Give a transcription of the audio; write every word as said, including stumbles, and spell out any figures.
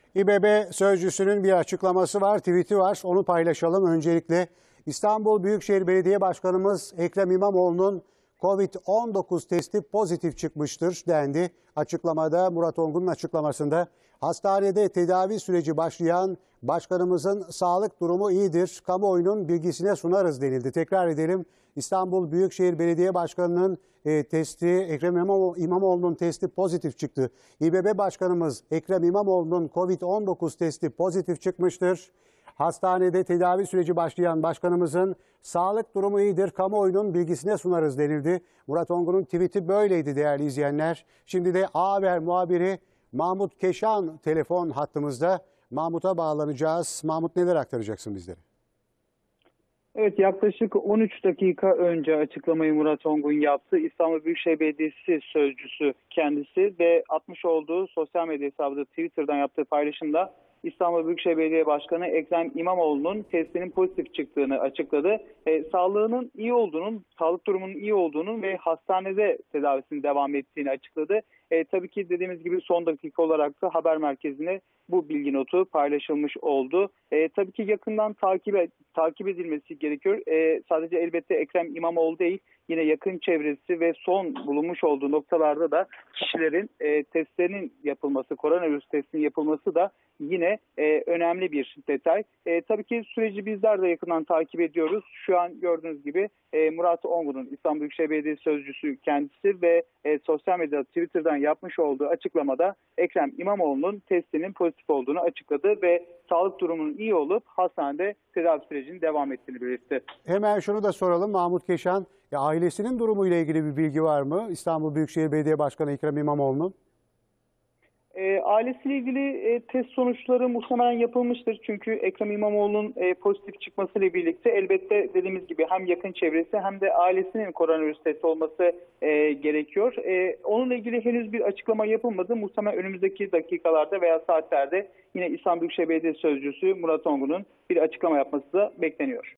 İBB Sözcüsü'nün bir açıklaması var, tweet'i var. Onu paylaşalım. Öncelikle İstanbul Büyükşehir Belediye Başkanımız Ekrem İmamoğlu'nun Covid on dokuz testi pozitif çıkmıştır dendi. Açıklamada Murat Ongun'un açıklamasında hastanede tedavi süreci başlayan başkanımızın sağlık durumu iyidir. Kamuoyunun bilgisine sunarız denildi. Tekrar edelim. İstanbul Büyükşehir Belediye Başkanı'nın e, testi, Ekrem İmamoğlu'nun testi pozitif çıktı. İBB Başkanımız Ekrem İmamoğlu'nun Covid on dokuz testi pozitif çıkmıştır. Hastanede tedavi süreci başlayan başkanımızın sağlık durumu iyidir, kamuoyunun bilgisine sunarız denildi. Murat Ongun'un tweet'i böyleydi değerli izleyenler. Şimdi de A Haber muhabiri Mahmut Keşan telefon hattımızda. Mahmut'a bağlanacağız. Mahmut, neler aktaracaksın bizlere? Evet, yaklaşık on üç dakika önce açıklamayı Murat Ongun yaptı. İstanbul Büyükşehir Belediyesi sözcüsü kendisi ve atmış olduğu sosyal medya hesabı Twitter'dan yaptığı paylaşımda İstanbul Büyükşehir Belediye Başkanı Ekrem İmamoğlu'nun testinin pozitif çıktığını açıkladı. E, sağlığının iyi olduğunun, sağlık durumunun iyi olduğunun ve hastanede tedavisinin devam ettiğini açıkladı. E, tabii ki dediğimiz gibi son dakika olarak da haber merkezine bu bilgi notu paylaşılmış oldu. E, tabii ki yakından takip takip edilmesi gerekiyor. E, sadece elbette Ekrem İmamoğlu değil, yine yakın çevresi ve son bulunmuş olduğu noktalarda da kişilerin e, testlerinin yapılması, koronavirüs testinin yapılması da yine e, önemli bir detay. E, tabii ki süreci bizler de yakından takip ediyoruz. Şu an gördüğünüz gibi e, Murat Ongun'un, İstanbul Büyükşehir Belediyesi sözcüsü kendisi ve e, sosyal medyada Twitter'dan yapmış olduğu açıklamada Ekrem İmamoğlu'nun testinin pozitif olduğunu açıkladı ve sağlık durumunun iyi olup hastanede tedavi sürecinin devam ettiğini belirtti. Hemen şunu da soralım Mahmut Keşan. Ya, ailesinin durumuyla ilgili bir bilgi var mı İstanbul Büyükşehir Belediye Başkanı Ekrem İmamoğlu'nun? E, ailesiyle ilgili e, test sonuçları muhtemelen yapılmıştır. Çünkü Ekrem İmamoğlu'nun e, pozitif çıkmasıyla birlikte elbette dediğimiz gibi hem yakın çevresi hem de ailesinin koronavirüs testi olması e, gerekiyor. E, onunla ilgili henüz bir açıklama yapılmadı. Muhtemelen önümüzdeki dakikalarda veya saatlerde yine İstanbul Büyükşehir Belediyesi Sözcüsü Murat Ongun'un bir açıklama yapması da bekleniyor.